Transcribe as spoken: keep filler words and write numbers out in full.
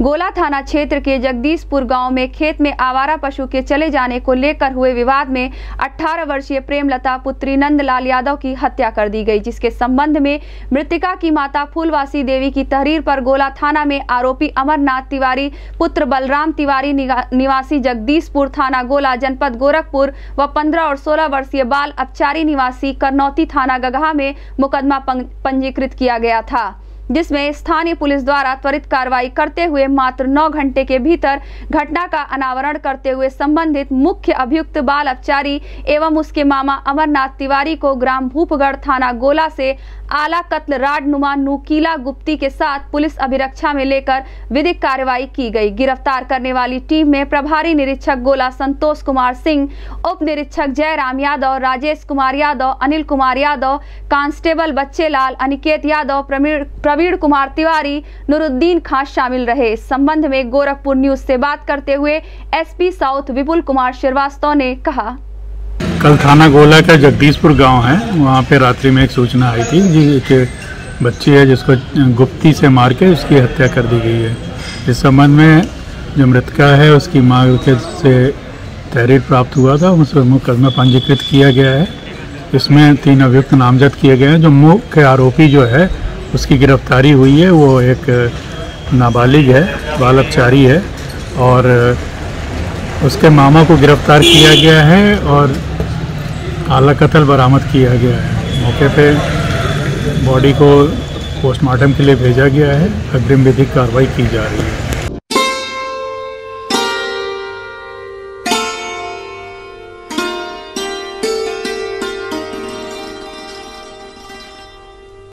गोला थाना क्षेत्र के जगदीशपुर गांव में खेत में आवारा पशु के चले जाने को लेकर हुए विवाद में अठारह वर्षीय प्रेमलता पुत्री नंदलाल यादव की हत्या कर दी गई, जिसके संबंध में मृतका की माता फूलवासी देवी की तहरीर पर गोला थाना में आरोपी अमरनाथ तिवारी पुत्र बलराम तिवारी निवासी जगदीशपुर थाना गोला जनपद गोरखपुर व पंद्रह और सोलह वर्षीय बाल अपचारी निवासी करनौती थाना गगहा में मुकदमा पंजीकृत किया गया था, जिसमें स्थानीय पुलिस द्वारा त्वरित कार्रवाई करते हुए मात्र नौ घंटे के भीतर घटना का अनावरण करते हुए संबंधित मुख्य अभियुक्त बाल अपचारी एवं उसके मामा अमरनाथ तिवारी को ग्राम भूपगढ़ थाना गोला से आला कत्ल राडनुमा नुकीला गुप्ती के साथ पुलिस अभिरक्षा में लेकर विधिक कार्रवाई की गई। गिरफ्तार करने वाली टीम में प्रभारी निरीक्षक गोला संतोष कुमार सिंह, उप निरीक्षक जयराम यादव, राजेश कुमार यादव, अनिल कुमार यादव, कांस्टेबल बच्चेलाल, अनिकेत यादव, प्रवीण कुमार तिवारी, नूरुद्दीन खान शामिल रहे। इस संबंध में गोरखपुर न्यूज से बात करते हुए एसपी साउथ विपुल कुमार श्रीवास्तव ने कहा, कल थाना गोला का जगदीशपुर गांव है, वहाँ पे रात्रि में एक सूचना आई थी कि बच्ची है जिसको गुप्ती से मार के उसकी हत्या कर दी गई है। इस संबंध में जो मृतका है उसकी माँ के से तहरीर प्राप्त हुआ था, उस मुकदमा पंजीकृत किया गया है। इसमें तीन अभियुक्त नामजद किए गए हैं। जो मुख्य आरोपी जो है उसकी गिरफ्तारी हुई है, वो एक नाबालिग है, बाल अपचारी है और उसके मामा को गिरफ्तार किया गया है और आला कत्ल बरामद किया गया है। मौके पे बॉडी को पोस्टमार्टम के लिए भेजा गया है। अग्रिम विधिक कार्रवाई की जा रही है।